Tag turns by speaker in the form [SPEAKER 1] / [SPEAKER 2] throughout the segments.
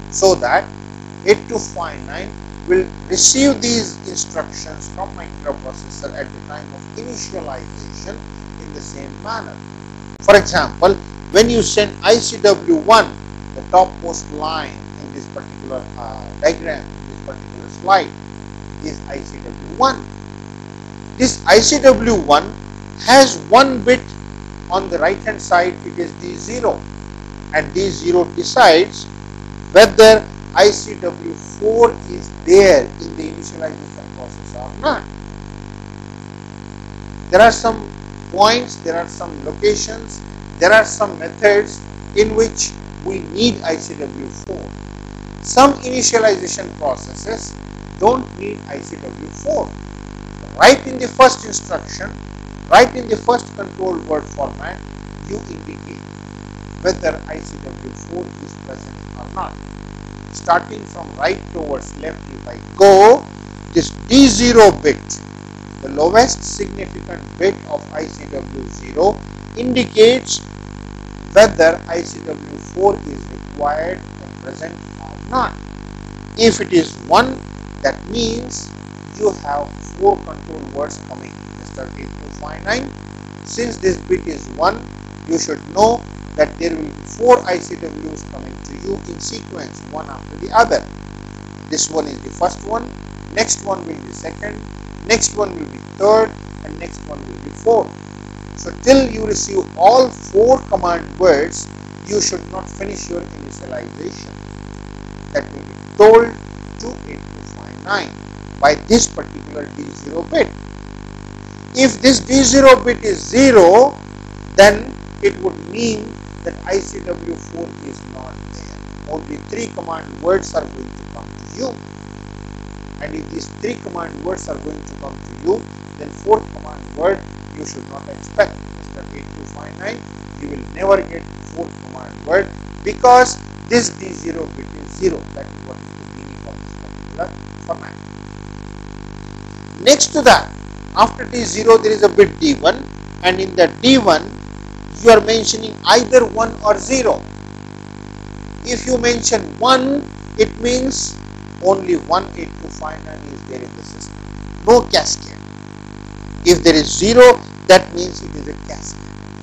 [SPEAKER 1] so that 8259 will receive these instructions from microprocessor at the time of initialization in the same manner. For example, when you send ICW1, the topmost line in this particular diagram, in this particular slide, is ICW1. This ICW1 has one bit on the right hand side, it is D0, and D0 decides whether ICW4 is there in the initialization process or not. There are some points, there are some locations, there are some methods in which we need ICW4. Some initialization processes don't need ICW4. Right in the first instruction, right in the first control word format, you indicate whether ICW4 is present or not. Starting from right towards left, if I go, this D0 bit, the lowest significant bit of ICW0, indicates whether ICW4 is required and present or not. If it is 1, that means you have 4 control words coming, Mr. 8259. Since this bit is 1, you should know that there will be 4 ICWs coming to you in sequence, one after the other. This one is the first one, next one will be second, next one will be third, and next one will be fourth. So till you receive all 4 command words, you should not finish your initialization. That will be told to 8259 by this particular D0 bit. If this D0 bit is 0, then it would mean that ICW4 is not there. Only 3 command words are going to come to you. And if these 3 command words are going to come to you, then 4th command word you should not expect. Mr. 8259, you will never get 4th command word because this D0 bit is 0. That is what is the meaning of this particular format. Next to that, after D0 there is a bit D1, and in the D1 you are mentioning either 1 or 0. If you mention 1, it means only 18259 is there in the system, no cascade. If there is 0, that means it is a cascade.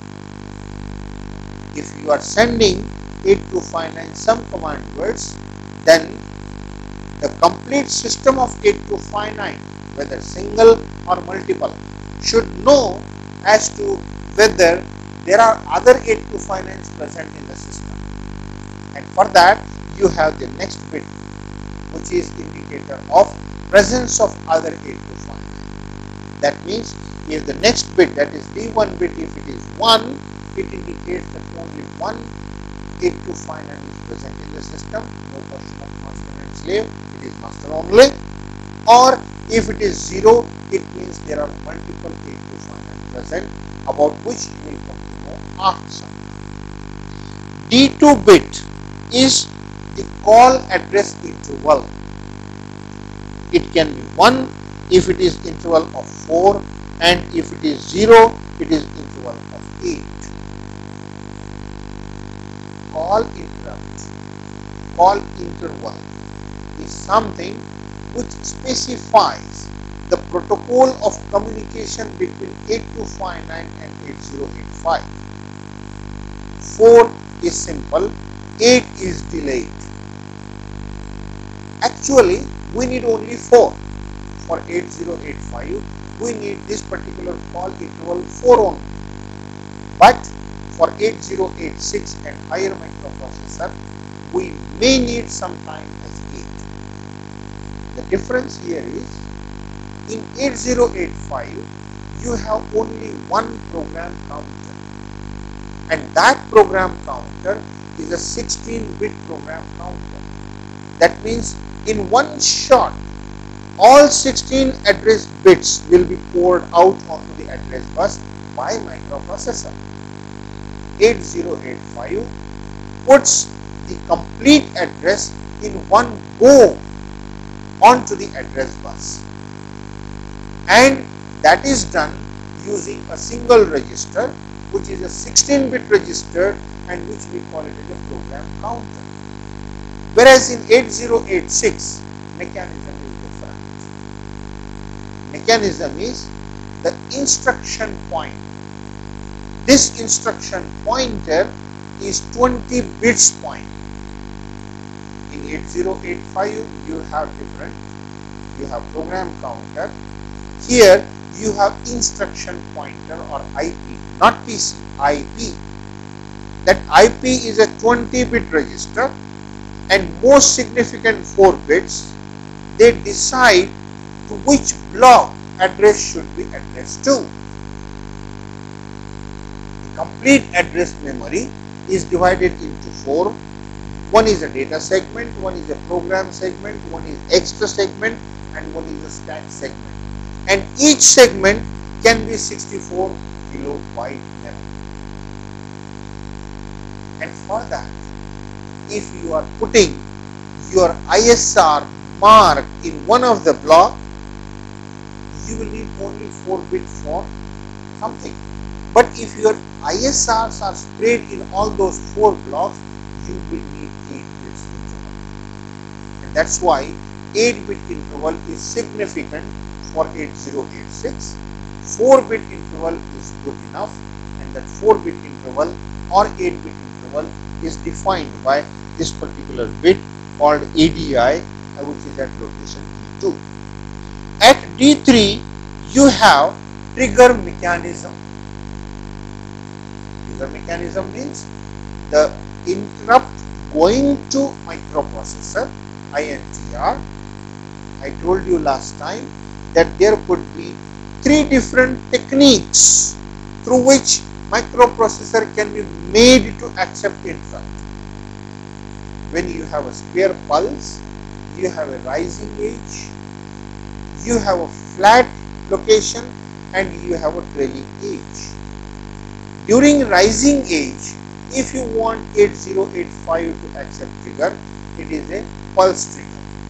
[SPEAKER 1] If you are sending 8259 some command words, then the complete system of 8259, whether single or multiple, should know as to whether there are other 8259s present in the system. And for that, you have the next bit, which is indicator of presence of other 8259. That means if the next bit, that is D1 bit, if it is 1, it indicates that only one 8259 is present in the system, no question of master and slave, it is master only. Or if it is 0, it means there are multiple 8259 present, about which you will come to know after some time. D2 bit is the call address interval. It can be 1 if it is interval of 4, and if it is 0, it is interval of 8. Call interrupt, call interval is something which specifies the protocol of communication between 8259 and 8085. 4 is simple, 8 is delayed. Actually, we need only 4. For 8085, we need this particular call interval 4 only. But for 8086 and higher microprocessor, we may need some time as 8. The difference here is, in 8085, you have only one program counter, and that program counter is a 16-bit program counter. That means in one shot, all 16 address bits will be poured out onto the address bus by microprocessor. 8085 puts the complete address in one go onto the address bus, and that is done using a single register, which is a 16-bit register, and which we call it as a program counter. Whereas in 8086, mechanism is different. Mechanism is the instruction point. This instruction pointer is 20 bits point. In 8085 you have different, you have program counter. Here you have instruction pointer or IP, not PC, IP. That IP is a 20-bit register, and most significant 4 bits, they decide to which block address should be addressed to. Complete address memory is divided into 4. One is a data segment, one is a program segment, one is extra segment, and one is a stack segment. And each segment can be 64 kilobyte memory. And for that, if you are putting your ISR mark in one of the block, you will need only 4 bits for something. But if your ISRs are spread in all those 4 blocks, you will need 8 bits interval. And that's why 8-bit interval is significant for 8086. 4-bit interval is good enough, and that 4-bit interval or 8-bit interval is defined by this particular bit called ADI, which is at location D2. At D3, you have trigger mechanism. Trigger mechanism means the interrupt going to microprocessor, INTR. I told you last time that there could be 3 different techniques through which microprocessor can be made to accept interrupt. When you have a square pulse, you have a rising edge, you have a flat location, and you have a trailing edge. During rising edge, if you want 8085 to accept trigger, it is a pulse trigger.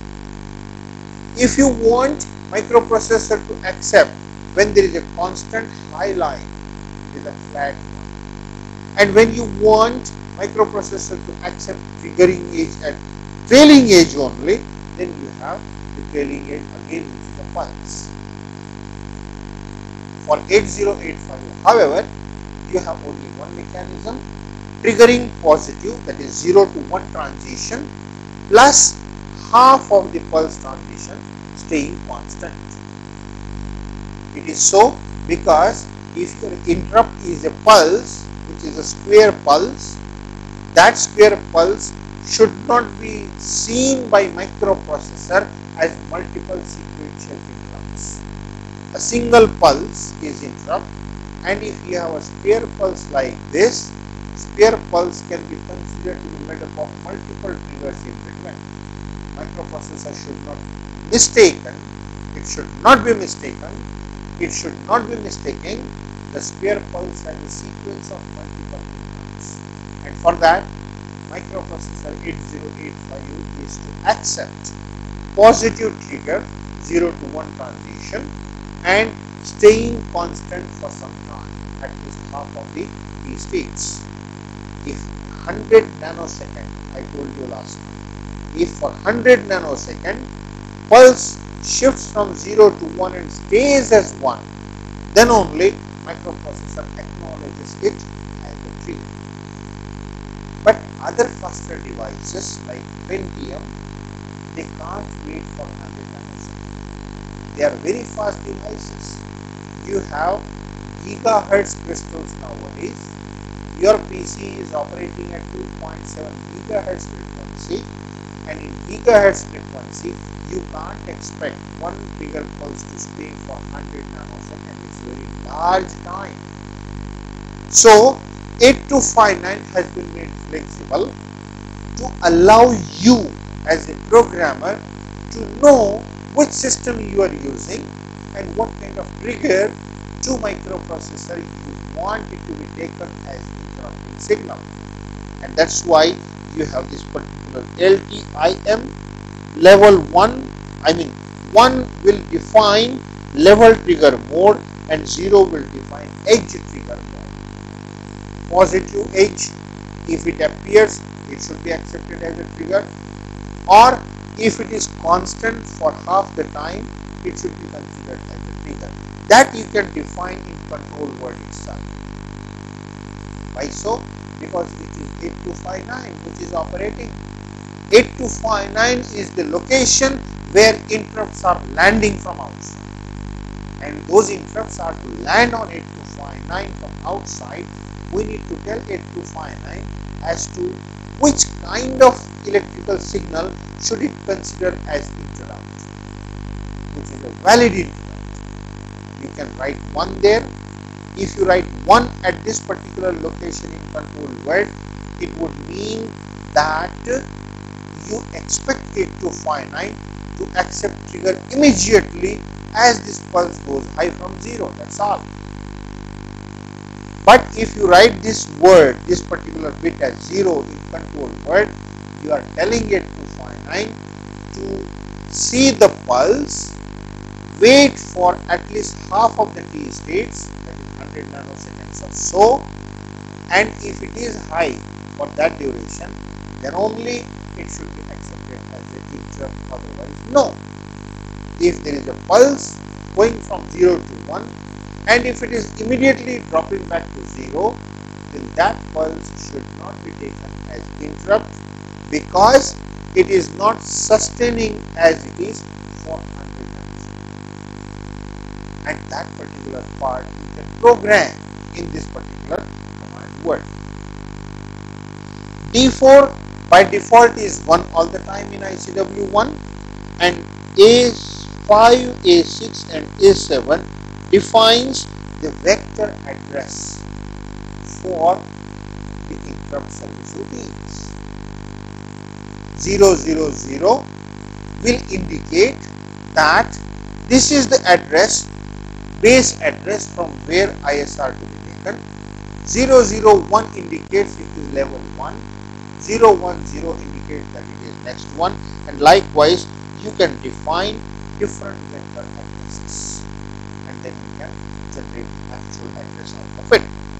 [SPEAKER 1] If you want microprocessor to accept when there is a constant high line, it is a flat one. And when you want microprocessor to accept triggering edge at trailing edge only, then you have the trailing edge again, which is a pulse. For 8085, however, you have only one mechanism, triggering positive, that is 0 to 1 transition, plus half of the pulse transition staying constant. It is so because if your interrupt is a pulse, which is a square pulse, that square pulse should not be seen by microprocessor as multiple sequential interrupts. A single pulse is interrupt, and if you have a square pulse like this, square pulse can be considered to be made up of multiple triggers in between. Microprocessor should not be mistaken, it should not be mistaken, it should not be mistaking the square pulse as a sequence of multiple interrupts. And for that, microprocessor 8085 is to accept positive trigger 0 to 1 transition and staying constant for some time, at least half of the T states. If 100 nanosecond, I told you last time, if for 100 nanosecond pulse shifts from 0 to 1 and stays as 1, then only microprocessor acknowledges it as a trigger. But other faster devices like Pentium, they can't wait for 100 nanoseconds. They are very fast devices. You have gigahertz crystals nowadays. Your PC is operating at 2.7 gigahertz frequency, and in gigahertz frequency, you can't expect one trigger pulse to stay for 100 nanoseconds. It's very large time. So 8259 has been made flexible to allow you as a programmer to know which system you are using and what kind of trigger to microprocessor you want it to be taken as interrupting signal. And that's why you have this particular LTIM level 1. I mean 1 will define level trigger mode and 0 will define edge trigger mode. Positive edge, if it appears, it should be accepted as a trigger. or if it is constant for half the time, it should be considered as a trigger. That you can define in control word itself. Why so? Because it is 8259 which is operating. 8259 is the location where interrupts are landing from outside, and those interrupts are to land on 8259 from outside. We need to tell 8259 as to which kind of electrical signal should it consider as interrupt, which is a valid interrupt. You can write 1 there. If you write 1 at this particular location in control word, it would mean that you expect 8259 to accept trigger immediately as this pulse goes high from 0. That's all. But if you write this word, this particular bit as 0 in control word, you are telling 8259 to see the pulse, wait for at least half of the t states, that is 100 nanoseconds or so, and if it is high for that duration, then only it should be accepted as an interrupt, otherwise no. If there is a pulse going from 0 to 1, and if it is immediately dropping back to 0, then that pulse should not be taken as interrupt, because it is not sustaining as it is for 100 nanoseconds. And that particular part you can program in this particular command word. D4 by default is 1 all the time in ICW1, and A5, A6 and A7 defines the vector address for the interrupt service routines. 000 will indicate that this is the address, base address from where ISR to be taken. 001 indicates it is level 1. 010 indicates that it is next one, and likewise you can define different vector addresses, and then you can generate the actual address out of it.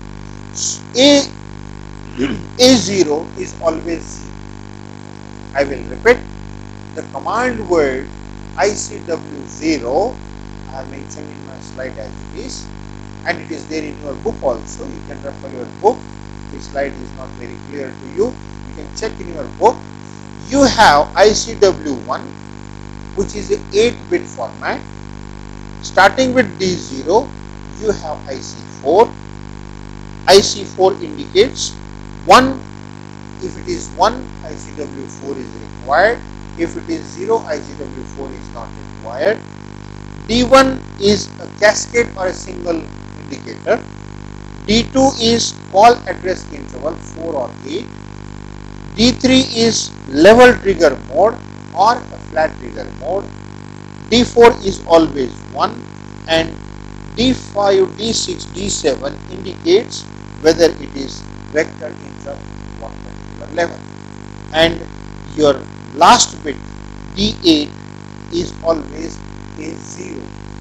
[SPEAKER 1] A0 is always 0. I will repeat the command word ICW0. I have mentioned in my slide as it is, and it is there in your book also. You can refer your book. The slide is not very clear to you. You can check in your book. You have ICW1, which is an 8-bit format. Starting with D0, you have IC4. IC4 indicates 1. If it is 1, ICW4 is required. If it is 0, ICW4 is not required. D1 is a cascade or a single indicator. D2 is call address interval 4 or 8. D3 is level trigger mode or a flat trigger mode. D4 is always 1, and D5, D6, D7 indicates whether it is vector interrupt at one particular level. And your last bit D8 is always A0.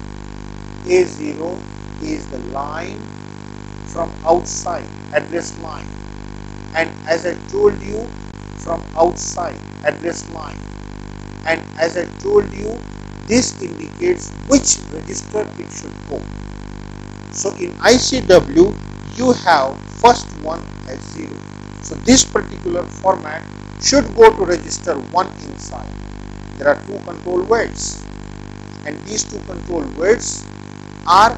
[SPEAKER 1] A0 is the line from outside, address line, and as I told you, from outside address line, and as I told you, this indicates which register it should go. So in ICW you have first one as 0. So this particular format should go to register 1 inside. There are 2 control words, and these 2 control words are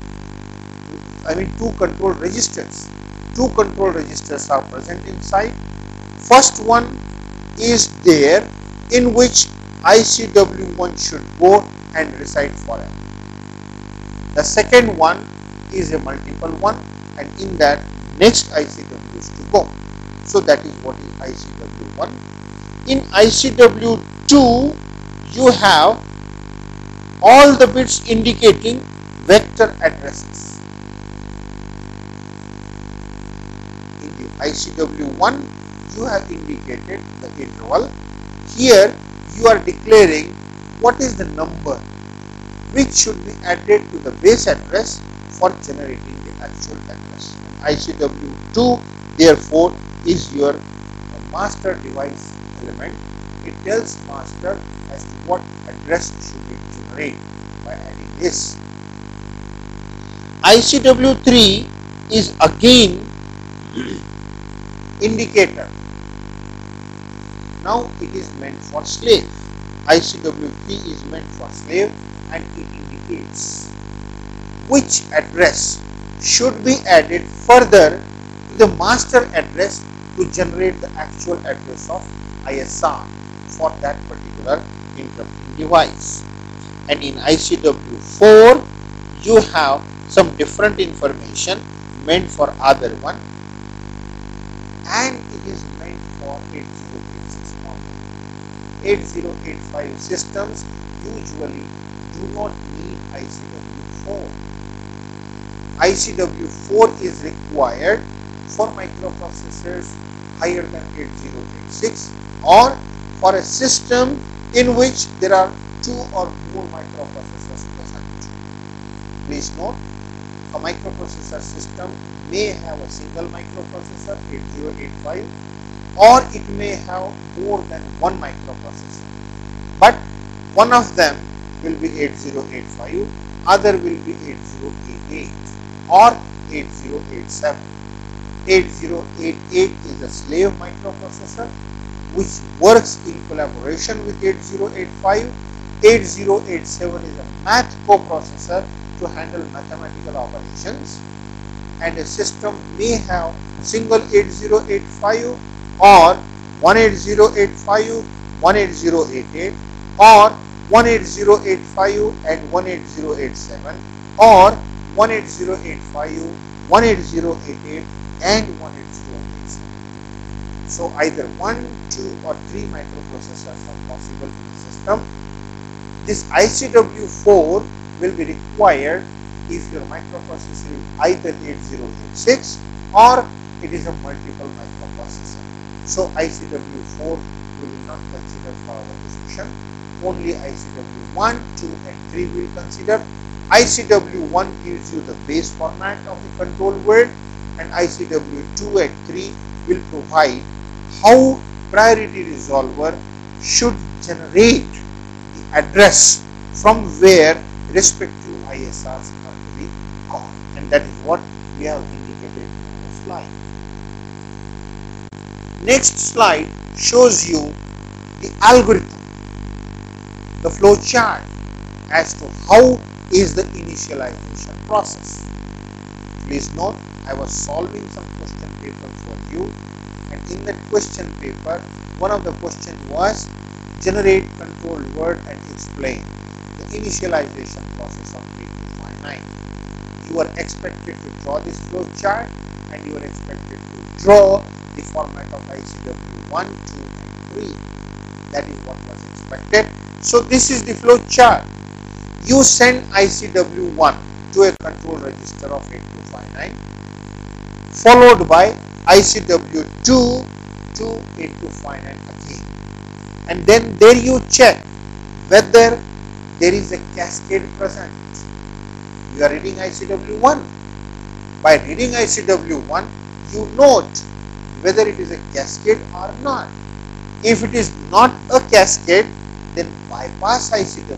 [SPEAKER 1] 2 control registers. 2 control registers are present inside. First one is there in which ICW1 should go and reside forever. The second one is a multiple one, and in that next ICW is to go. So that is what is ICW1. In ICW2 you have all the bits indicating vector addresses. In the ICW1 you have indicated the interval. Here you are declaring what is the number which should be added to the base address for generating the actual address. ICW2 therefore is your master device element, it tells master as to what address should it generate by adding this. ICW3 is again indicator. Now it is meant for slave. ICW3 is meant for slave and it indicates which address should be added further to the master address to generate the actual address of ISR for that particular interrupting device. And in ICW4 you have some different information meant for other one, and it is meant for 8086 only. 8085 systems usually do not need ICW4. ICW4 is required for microprocessors higher than 8086 or for a system in which there are 2 or more microprocessors present. Please note, a microprocessor system may have a single microprocessor 8085 or it may have more than one microprocessor, but one of them will be 8085, other will be 8088 or 8087. 8088 is a slave microprocessor which works in collaboration with 8085. 8087 is a math coprocessor to handle mathematical operations, and a system may have single 8085 or 18085, 18088 or 18085 and 18087 or 18085, 18088 and 18087. So either 1, 2 or 3 microprocessors are possible in the system. This ICW4 will be required if your microprocessor is either 8086 or it is a multiple microprocessor. So ICW4 we will not consider for our discussion. Only ICW1, 2 and 3 will consider. ICW1 gives you the base format of the control word, and ICW2 and 3 will provide how priority resolver should generate the address from where respective ISRs are to be called, and that is what we have indicated on the slide. Next slide shows you the algorithm, the flow chart as to how is the initialization process. Please note, I was solving some question paper for you, and in that question paper one of the question was generate control word and explain the initialization process of 8259. You are expected to draw this flow chart and you are expected to draw the format of ICW1, 2 and 3. That is what was expected. So this is the flow chart. You send ICW1 to a control register of 8259, followed by ICW2 to 8259 again, and then there you check whether there is a cascade present. You are reading ICW1. By reading ICW1, you note whether it is a cascade or not. If it is not a cascade, then bypass ICW.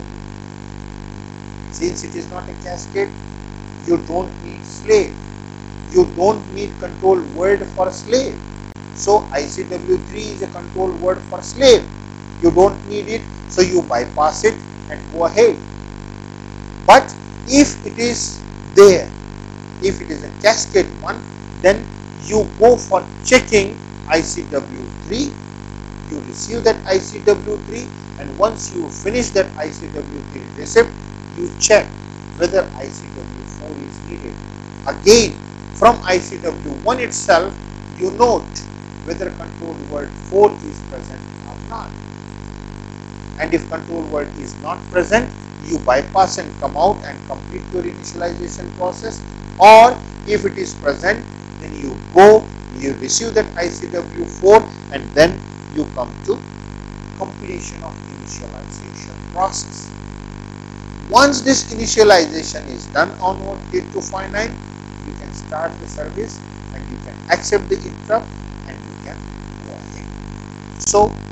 [SPEAKER 1] Since it is not a cascade, you don't need slave. You don't need control word for slave. So ICW3 is a control word for slave. You don't need it, so you bypass it and go ahead. But if it is there, if it is a cascade one, then you go for checking ICW3. You receive that ICW3, and once you finish that ICW3 receipt, you check whether ICW4 is needed. Again, from ICW1 itself, you note whether control word 4 is present or not. And if control word is not present, you bypass and come out and complete your initialization process. Or if it is present, then you go, you receive that ICW4, and then you come to completion of initialization process. Once this initialization is done on 8259, you can start the service and you can accept the interrupt and you can go ahead. So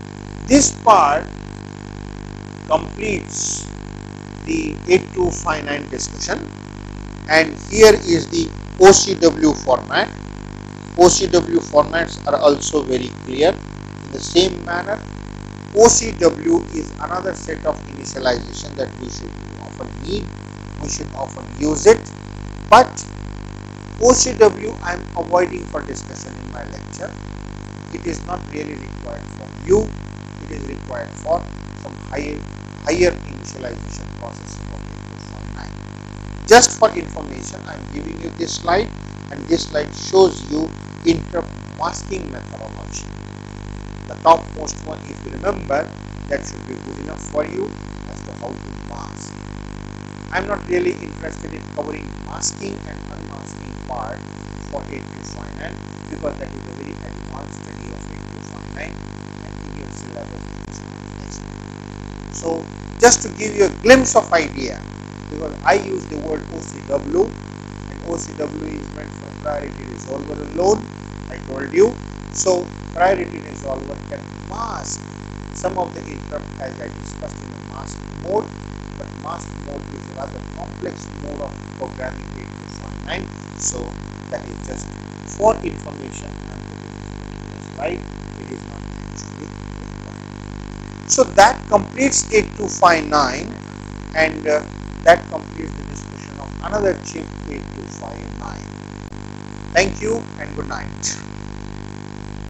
[SPEAKER 1] This part completes the 8259 discussion, and here is the OCW format. OCW formats are also very clear. In the same manner, OCW is another set of initialization that we should often need, we should often use it, but OCW I am avoiding for discussion in my lecture. It is not really required for you, it is required for some higher initialization process for 8259. Just for information, I am giving you this slide, and this slide shows you interrupt masking methodology. The topmost one, if you remember, that should be good enough for you as to how to mask. I am not really interested in covering masking and unmasking part for 8259 because that is a very advanced study of 8259 and in your syllabus it is not mentioned. So just to give you a glimpse of idea, because I use the word OCW, and OCW is meant for priority resolver alone, I told you. So priority resolver can mask some of the interrupt as I discussed in the mask mode, but mask mode is a rather complex mode of programming 8259. So that is just for information I am putting this particular slide. It is not actually required. So that completes 8259, and that completes the discussion of another chip 8259. Thank you and good night.